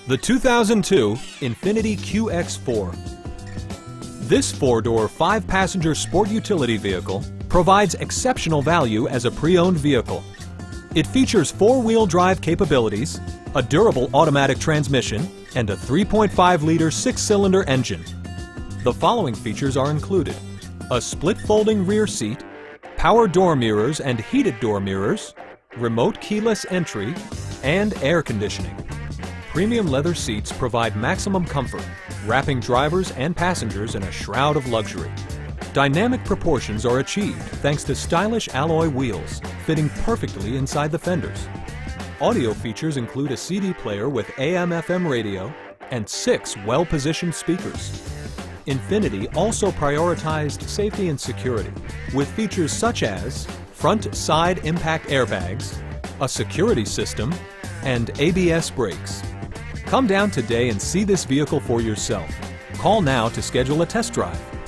The 2002 Infiniti QX4. This four-door, five-passenger sport utility vehicle provides exceptional value as a pre-owned vehicle. It features four-wheel drive capabilities, a durable automatic transmission, and a 3.5-liter six-cylinder engine. The following features are included: a split folding rear seat, power door mirrors and heated door mirrors, remote keyless entry, and air conditioning. Premium leather seats provide maximum comfort, wrapping drivers and passengers in a shroud of luxury. Dynamic proportions are achieved thanks to stylish alloy wheels, fitting perfectly inside the fenders. Audio features include a CD player with AM/FM radio and 6 well-positioned speakers. Infiniti also prioritized safety and security with features such as front side impact airbags, a security system, and ABS brakes. Come down today and see this vehicle for yourself. Call now to schedule a test drive.